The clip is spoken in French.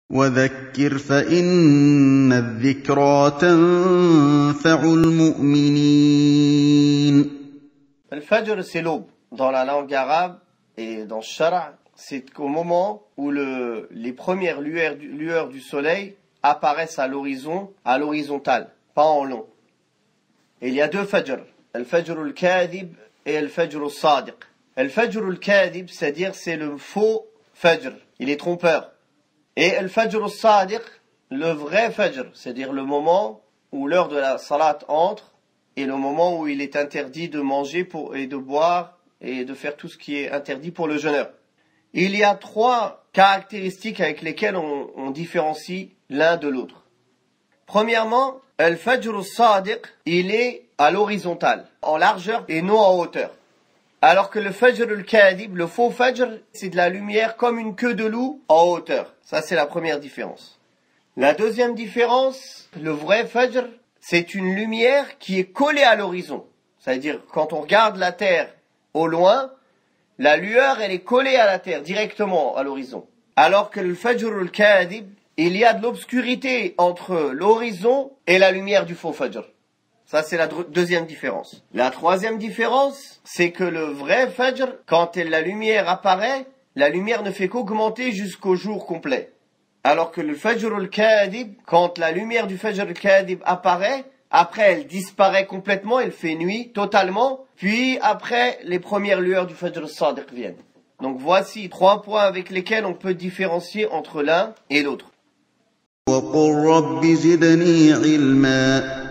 وذكر فإن الذكرى تنفع المؤمنين. Al-Fajr, c'est l'aube. Dans la langue arabe et dans le Shara', c'est qu'au moment où les premières lueurs du soleil apparaissent à l'horizon, à l'horizontale, pas en long. Et il y a deux Fajr, Al-Fajr al-Kadhib et Al-Fajr al-Sadiq. Al-Fajr al-Kadhib, c'est-à-dire c'est le faux Fajr, il est trompeur. Et Al-Fajr al-Sadiq, le vrai Fajr, c'est-à-dire le moment où l'heure de la salat entre et le moment où il est interdit de manger et de boire et de faire tout ce qui est interdit pour le jeûneur. Il y a trois caractéristiques avec lesquelles on différencie l'un de l'autre. Premièrement, Al-Fajr al-Sadiq, il est à l'horizontale, en largeur et non en hauteur. Alors que le Fajr al-Kadhib, le faux Fajr, c'est de la lumière comme une queue de loup en hauteur. Ça, c'est la première différence. La deuxième différence, le vrai Fajr, c'est une lumière qui est collée à l'horizon. C'est-à-dire, quand on regarde la terre au loin, la lueur, elle est collée à la terre, directement à l'horizon. Alors que le Fajr al-Kadhib, il y a de l'obscurité entre l'horizon et la lumière du faux Fajr. Ça, c'est la deuxième différence. La troisième différence, c'est que le vrai Fajr, quand la lumière apparaît, la lumière ne fait qu'augmenter jusqu'au jour complet. Alors que le Fajr al-Kadhib, quand la lumière du Fajr al-Kadhib apparaît, après elle disparaît complètement, elle fait nuit totalement, puis après les premières lueurs du Fajr al-Sadiq viennent. Donc voici trois points avec lesquels on peut différencier entre l'un et l'autre. وقل رب زدني علما